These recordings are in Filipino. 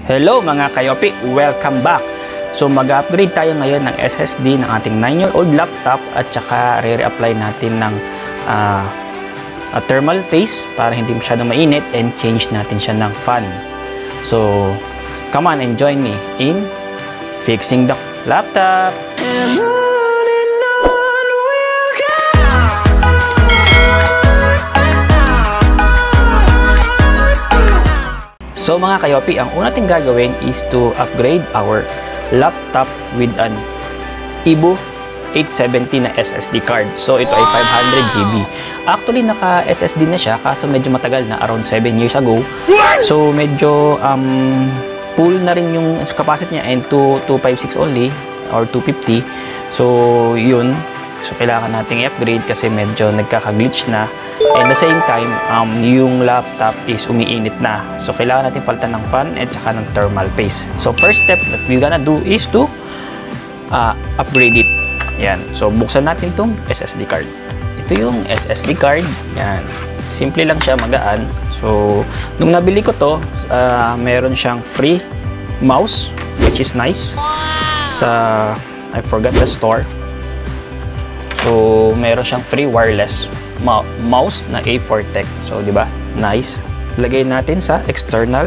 Hello mga kayopi! Welcome back! So mag-upgrade tayo ngayon ng SSD ng ating 9-year-old laptop at saka re-apply natin ng thermal paste para hindi masyadong mainit and change natin siya ng fan. So come on and join me in fixing the laptop! So mga kayopi, ang una natin gagawin is to upgrade our laptop with an Evo 870 na SSD card. So ito ay 500 GB. Actually naka SSD na siya kaso medyo matagal na, around 7 years ago. So medyo full na rin yung capacity niya and 256 only or 250. So yun. So kailangan nating i-upgrade kasi medyo nagkaka-glitch na. And the same time, yung laptop is umiinit na. So, kailangan natin palitan ng fan at saka ng thermal paste. So, first step that we're gonna do is to upgrade it. Yan. So, buksan natin itong SSD card. Ito yung SSD card. Yan. Simple lang siya, magaan. So, nung nabili ko to, meron siyang free mouse, which is nice. Sa, I forgot the store. So, meron siyang free wireless mouse na A4 Tech. So, di ba? Nice. Lagay natin sa external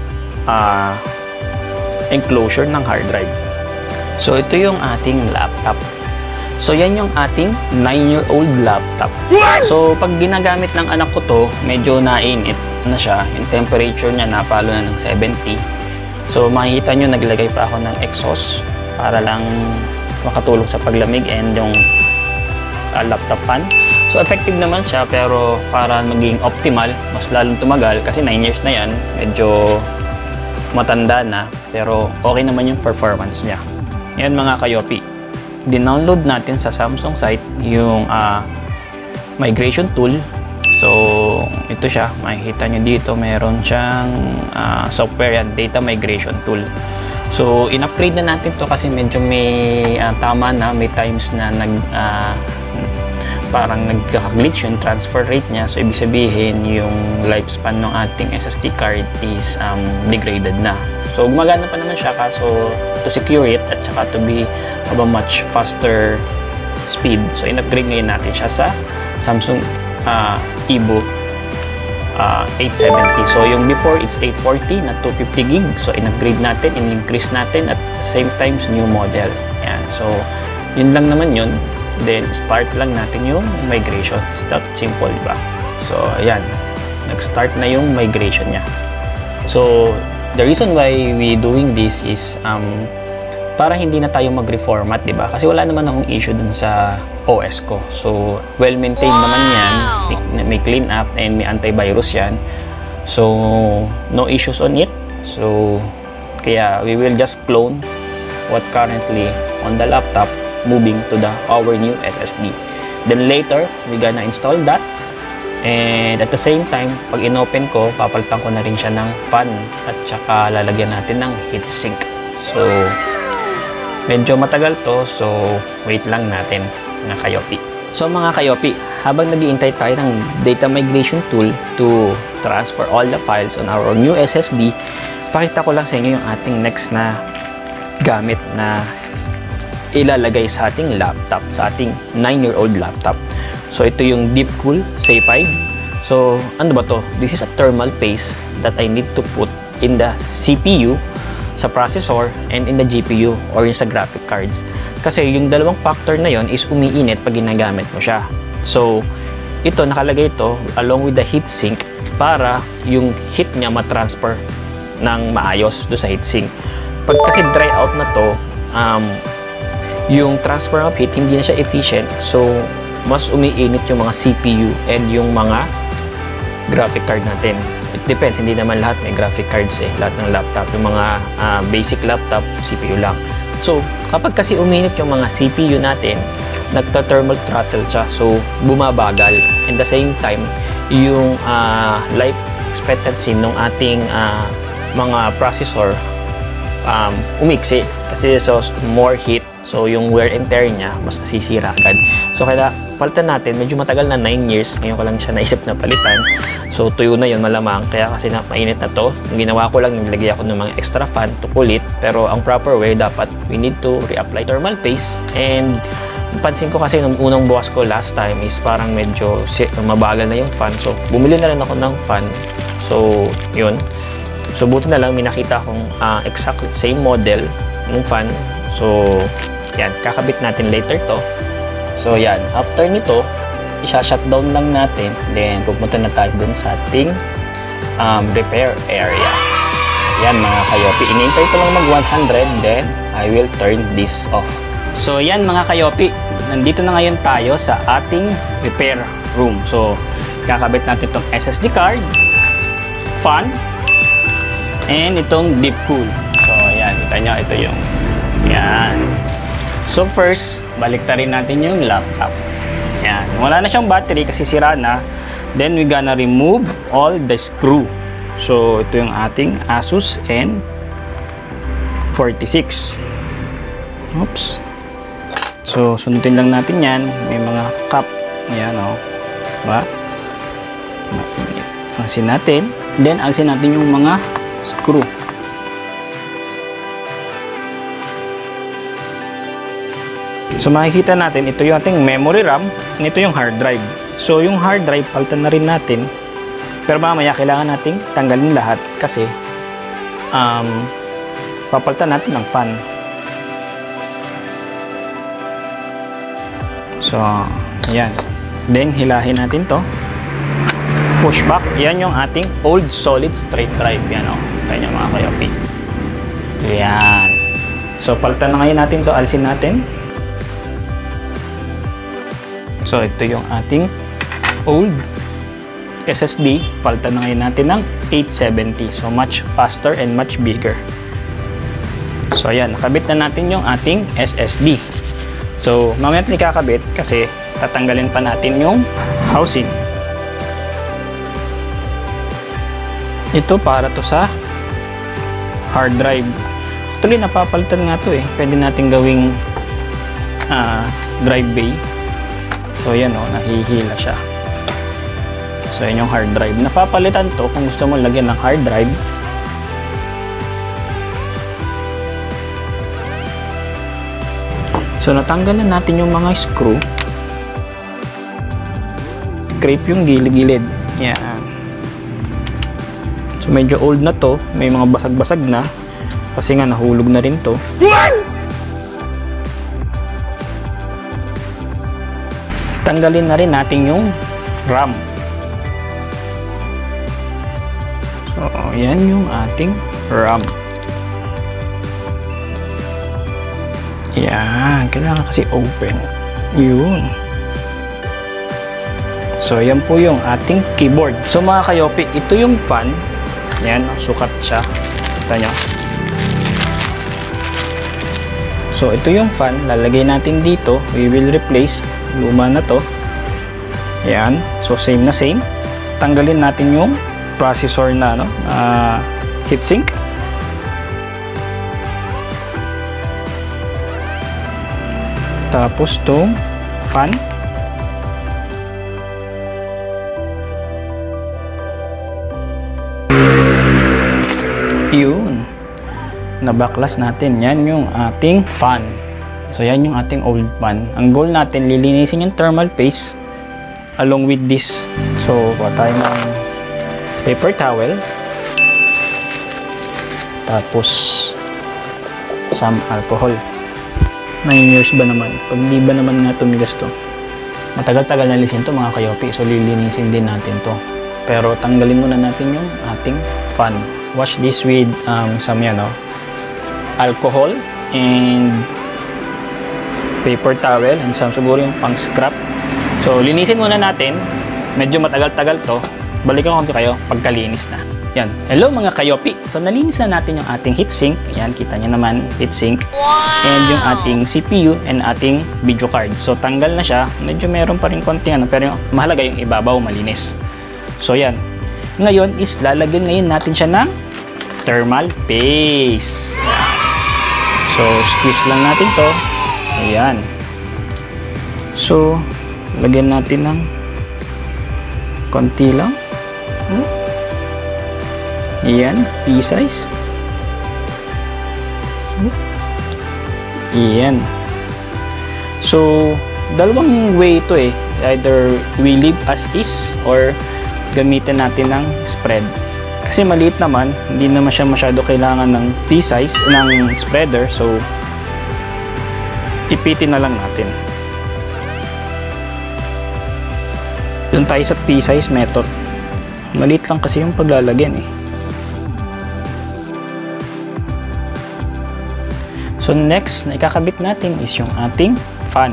enclosure ng hard drive. So, ito yung ating laptop. So, yan yung ating 9-year-old laptop. So, pag ginagamit ng anak ko to, medyo nainit na siya. Yung temperature niya napalo na ng 70. So, makikita nyo, naglagay pa ako ng exhaust para lang makatulong sa paglamig and yung laptop fan. So, effective naman siya, pero para maging optimal, mas lalong tumagal kasi 9 years na yan, medyo matanda na, pero okay naman yung performance niya. Yan mga kayopi. Dinownload natin sa Samsung site yung migration tool. So, ito siya. Makikita nyo dito, meron siyang software yan, data migration tool. So, in-upgrade na natin to kasi medyo may tama na, may times na parang nagkaka-glitch yung transfer rate niya. So, ibig sabihin, yung lifespan ng ating SSD card is degraded na. So, gumagana pa naman siya kaso to secure it at saka to be of a much faster speed. So, in-upgrade ngayon natin siya sa Samsung Evo 870. So, yung before, it's 840 na 250 gig. So, in-upgrade natin, in-increase natin at the same time, new model. Yan. So, yun lang naman yun. Then, start lang natin yung migration. It's that simple, diba? So, ayan. Nag-start na yung migration niya. So, the reason why we doing this is para hindi na tayo mag-reformat, diba? Kasi wala naman akong issue dun sa OS ko. So, well-maintained naman yan. May clean up and may antivirus yan. So, no issues on it. So, kaya we will just clone what currently on the laptop moving to our new SSD. Then later, we're gonna install that. And at the same time, pag in-open ko, papalitan ko na rin siya ng fan at saka lalagyan natin ng heatsink. So, medyo matagal to. So, wait lang natin mga kayopi. So, mga kayopi, habang nag-iintay tayo ng data migration tool to transfer all the files on our new SSD, pakita ko lang sa inyo yung ating next na gamit na ilalagay sa ating laptop, sa ating 9-year-old laptop. So, ito yung Deepcool C5. So, ano ba to? This is a thermal paste that I need to put in the CPU, sa processor, and in the GPU or yung sa graphic cards. Kasi yung dalawang factor na yon is umiinit pag ginagamit mo siya. So, ito, nakalagay ito along with the heatsink para yung heat niya matransfer ng maayos do sa heatsink. Pag kasi dry out na to, yung transfer of heat, hindi na siya efficient. So, mas umiinit yung mga CPU and yung mga graphic card natin. It depends. Hindi naman lahat may graphic cards eh. Lahat ng laptop. Yung mga basic laptop, CPU lang. So, kapag kasi uminit yung mga CPU natin, nagta-thermal throttle siya. So, bumabagal. And the same time, yung life expectancy ng ating mga processor umiksi. Kasi so, more heat. So, yung wear and tear niya, mas nasisira agad. So, kaya papalitan natin, medyo matagal na, 9 years. Ngayon ko lang siya naisip na palitan. So, tuyo na yun malamang. Kaya kasi mainit na to. Ang ginawa ko lang, nilagay ako ng mga extra fan to cool it. Pero ang proper way, dapat we need to reapply thermal paste. And pansin ko kasi nung unang bukas ko last time is parang medyo mabagal na yung fan. So, bumili na rin ako ng fan. So, yun. So, buti na lang, may nakita akong exactly same model ng fan. So, yan. Kakabit natin later to. So, yan. After nito, isa-shutdown lang natin. Then, pupunta na tayo dun sa ating repair area. Yan, mga kayopi. Inintay ko lang mag 100. Then, I will turn this off. So, yan mga kayopi. Nandito na ngayon tayo sa ating repair room. So, kakabit natin itong SSD card, fan, and itong deep cool. So, yan. Kita nyo, ito yung yan. So first, baliktarin natin yung laptop. Yan. Wala na siyang battery kasi sira na. Then we gonna remove all the screw. So ito yung ating Asus N46. Oops. So sundin lang natin yan. May mga cap. Yan o. Diba? Alisin natin. Then alisin natin yung mga screw. So makikita natin, ito yung ating memory RAM, and ito yung hard drive. So yung hard drive, palitan na rin natin. Pero mamaya kailangan nating tanggalin lahat kasi papalitan natin ng fan. So, ayan. Then hilahin natin to. Push back. Yan yung ating old solid straight drive. Yan o. Tayo nyo mga kayopi. Yan. So palitan na ngayon natin to. Alisin natin. So, ito yung ating old SSD. Palitan na ngayon natin ng 870. So, much faster and much bigger. So, ayan. Nakabit na natin yung ating SSD. So, mamaya natin ikakabit kasi tatanggalin pa natin yung housing. Ito para to sa hard drive. Actually, napapalitan nga to eh. Pwede natin gawing drive bay. So, yan o, nahihila siya. So, yan yung hard drive. Napapalitan to kung gusto mo lagyan ng hard drive. So, natanggalan natin yung mga screw. Scrape yung gilid-gilid. Yan. So, medyo old na to. May mga basag-basag na. Kasi nga, nahulog na rin to. Tanggalin na rin natin yung RAM. So, yan yung ating RAM. Yan. Kailangan kasi open. Yun. So, yan po yung ating keyboard. So, mga kayopi, ito yung fan. Yan. Sukat siya. Kita nyo. So, ito yung fan. Lalagay natin dito. We will replace. Luma na to. Ayan. So, same na same. Tanggalin natin yung processor na heatsink. Tapos tong fan. Yun. Nabaklas natin. Yan yung ating fan. So, yan yung ating old fan. Ang goal natin, lilinisin yung thermal paste along with this. So, kuha tayo ng paper towel. Tapos, some alcohol. 9 years ba naman? Pag di ba naman nga tumigas to? Matagal-tagal na lisin to mga kayopi. So, lilinisin din natin to. Pero, tanggalin muna natin yung ating fan. Wash this with some alcohol and paper towel and some siguro yung pang scrap. So, linisin muna natin. Medyo matagal-tagal to. Balikan ko kayo pagkalinis na. Yan. Hello mga kayopi. So, nalinis na natin yung ating heatsink. Yan, kita nyo naman, heatsink. Wow! And yung ating CPU and ating video card. So, tanggal na siya. Medyo meron pa rin konting pero yung mahalaga yung ibabaw, malinis. So, yan. Ngayon is lalagyan ngayon natin siya ng thermal paste. So, squeeze lang natin to. Ayan. So, Lagyan natin ng konti lang. Yan, pea-size. Yan. So, dalawang way ito eh. Either we leave as is or gamitin natin ng spread. Kasi maliit naman, hindi naman siya masyado kailangan ng pea-size, ng spreader. So, ipitin na lang natin. Doon tayo sa pea-size method. Maliit lang kasi yung paglalagyan eh. So next na ikakabit natin is yung ating fan.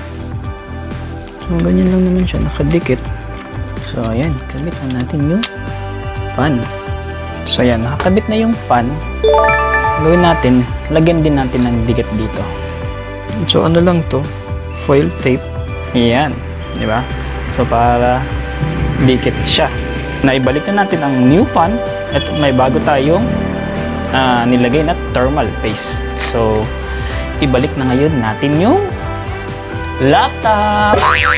So ganyan lang naman siya, nakadikit. So ayan, kabit na natin yung fan. So ayan, nakakabit na yung fan. Gawin natin, lagyan din natin ng dikit dito. So ano lang to, foil tape. Ayan, di ba? So para dikit siya. Naibalik na natin ang new fan at may bago tayong nilagay na thermal paste. So, ibalik na ngayon natin yung laptop.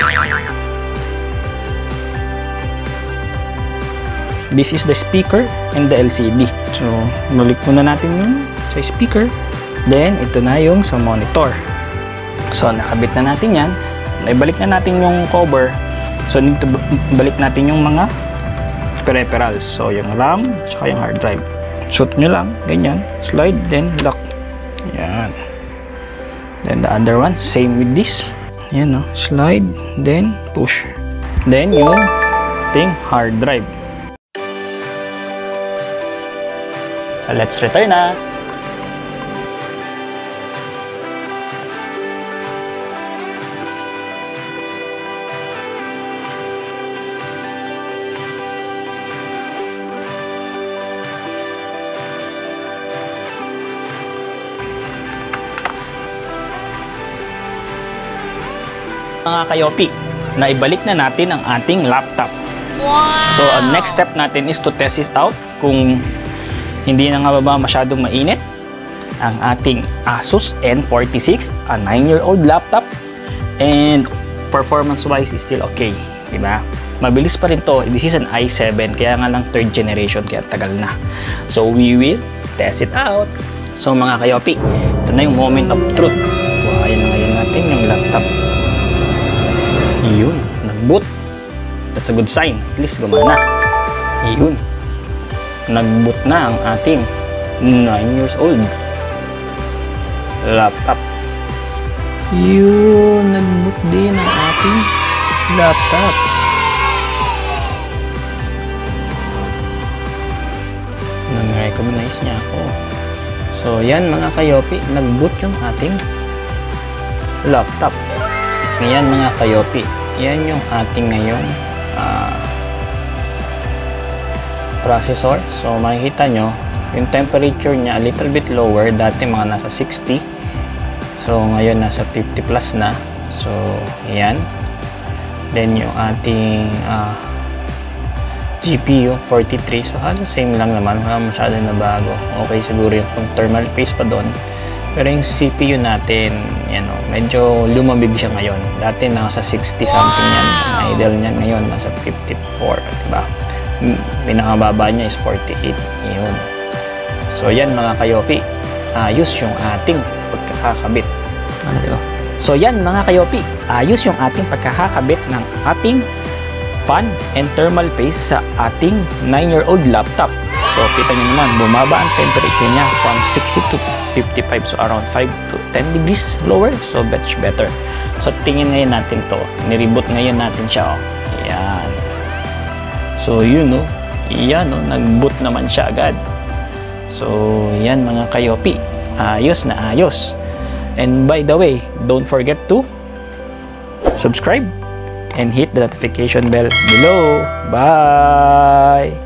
This is the speaker and the LCD. So, balik muna natin yung sa speaker. Then, ito na yung sa monitor. So, nakabit na natin yan. Naibalik na natin yung cover. So, balik natin yung mga peripherals. So, yung RAM, tsaka yung hard drive. Shoot nyo lang, ganyan. Slide, then lock. Yan. Then the other one, same with this. Yan, no? Slide, then push. Then yung ating hard drive. So let's return na. Mga kayopi, naibalik na natin ang ating laptop. Wow! So, ang next step natin is to test it out kung hindi na nga ba masyadong mainit ang ating Asus N46, a 9-year-old laptop, and performance-wise is still okay, diba? Mabilis pa rin to. This is an i7, kaya nga lang 3rd generation, kaya tagal na. So, we will test it out. So, mga kayopi, ito na yung moment of truth. Buhayan na ngayon natin yung laptop. Yun, nag-boot. That's a good sign. At least gumana. Yun. Nag-boot na ang ating 9 years old laptop. Yun, nag-boot din ang ating laptop. Nang-recognize niya ako. So, yan mga kayopi, nag-boot yung ating laptop. Ngayon mga kayopi, yan yung ating ngayong processor. So makikita nyo, yung temperature niya a little bit lower. Dati mga nasa 60. So ngayon nasa 50 plus na. So yan. Then yung ating GPU 43. So halos same lang naman. Wala masyado na bago. Okay siguro yung thermal paste pa doon. Pero yung CPU natin, yan o, medyo lumabig siya ngayon. Dati nasa 60 something yan. Ang idle niyan ngayon, nasa 54. Diba? Pinakababa niya is 48. Yun. So yan mga kayopi, ayos yung ating pagkakakabit. So yan mga kayopi, ayos yung ating pagkakakabit ng ating fan and thermal paste sa ating 9-year-old laptop. So, kita nyo naman, bumaba ang temperature niya from 60 to 55. So, around 5 to 10 degrees lower. So, much better. So, tingin ngayon natin to. Nireboot ngayon natin siya. Oh. Ayan. So, yun, no. Yan, no. Nag-boot naman siya agad. So, yan mga kayopi. Ayos na ayos. And by the way, don't forget to subscribe and hit the notification bell below. Bye!